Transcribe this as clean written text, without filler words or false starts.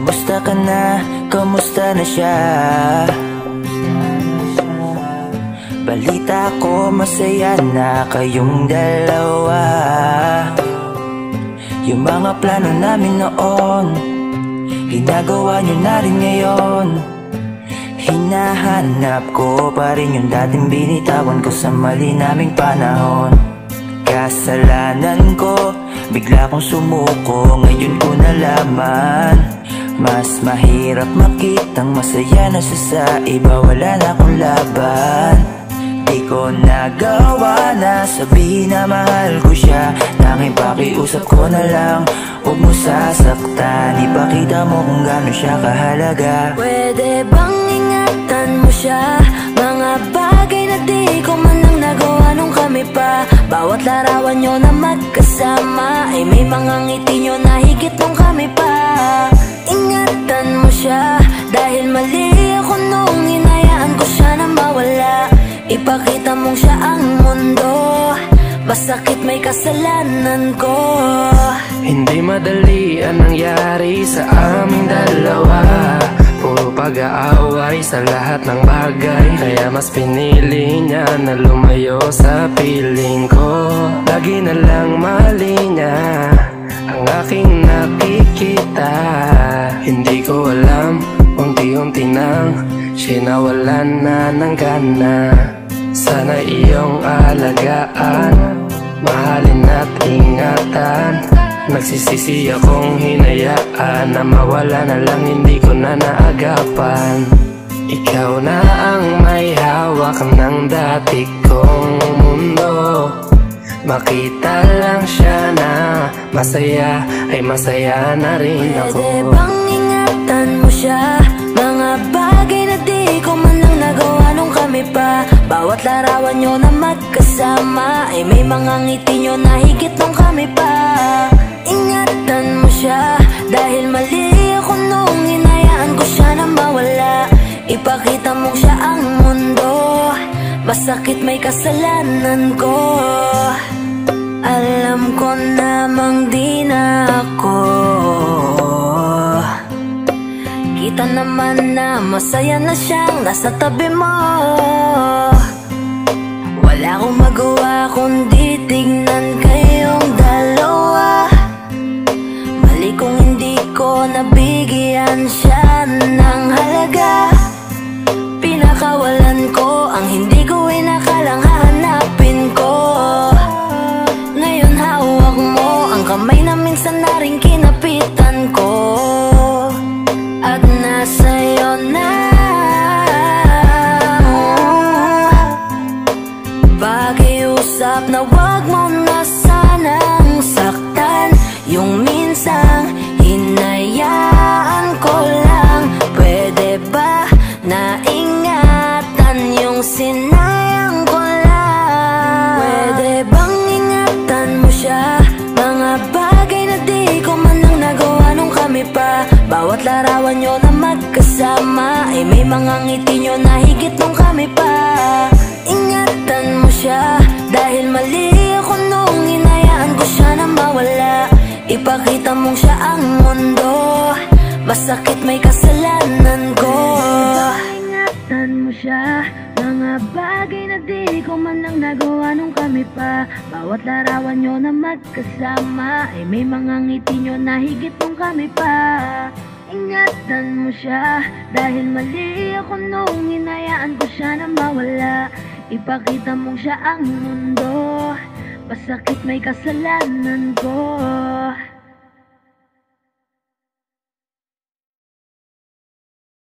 Kamusta ka na? Kamusta na siya? Balita ko masaya na kayong dalawa. Yung mga plano namin noon, ginagawa nyo na rin ngayon. Hinahanap ko pa rin yung dating binitawan ko sa mali naming panahon. Kasalanan ko, bigla kong sumuko, ngayon ko nalaman. Mas mahirap makitang masaya na siya sa iba, wala na akong laban. Di ko nagawa na sabihin na mahal ko siya, tanging pakiusap ko na lang, huwag mo sasaktan. Ipakita mo kung gaano siya kahalaga. Pwede bang ingatan mo siya? Mga bagay na di ko man lang nagawa nung kami pa. Bawat larawan nyo na magkasama ay may mga ngiti nyo na higit nung kami pa. Ingatan mo siya, dahil mali ako nung hinayaan ko siya na mawala. Ipakita mong siya ang mundo, masakit may kasalanan ko. Hindi madali ang nangyari sa aming dalawa. Puro pag-aaway sa lahat ng bagay, kaya mas pinili niya na lumayo sa piling ko. Lagi na lang mali niya ang aking nakikita. Hindi ko alam, unti-unti nang sinawalan na ng gana. Sana iyong alagaan, mahalin at ingatan. Nagsisisi akong hinayaan na mawala na lang, hindi ko na naagapan. Ikaw na ang may hawak ng dati kong mundo. Makita lang siya na masaya, ay masaya na rin ako. Pwede bang ingatan mo siya? Mga bagay na di ko man lang nagawa nung kami pa. Bawat larawan nyo na magkasama ay may mga ngiti nyo na higit nung kami pa. Ingatan mo siya, dahil mali ako nung hinayaan ko siya na mawala. Ipakita mong siya ang mundo, masakit may kasalanan ko. Alam ko namang di na ako. Kita naman na masaya na siyang nasa tabi mo. Wala akong magawa kundi tignan kayong dalawa. Mali kung hindi ko nabigyan siya ng halaga. Pinakawalan ko ang hindi ko inakalang hahanapin ko. Ngayon hawak mo ang kamay na minsan na rin kinapitan ko. At nasa'yo na. Pakiusap na wag mo na sanang saktan. Yung minsang hinayaan ko lang. Pwede ba na ingatan yung sinayang ko lang? Pwede bang ingatan mo siya? Mga bagay na di ko man lang nagawa nung kami pa. Bawat larawan nyo na magkasama ay may mga ngiti nyo na higit nung kami pa. Ingatan mo siya, dahil mali ako nung hinayaan ko siya na mawala. Ipakita mong siya ang mundo, masakit may kasalanan ko. Ingatan mo siya, mga bagay na di ko man lang nagawa nung kami pa. Bawat larawan nyo na magkasama ay may mga ngiti nyo na higit nung kami pa. Ingatan mo siya, dahil mali ako nung hinayaan ko siya na mawala. Ipakita mong siya ang mundo, masakit may kasalanan ko.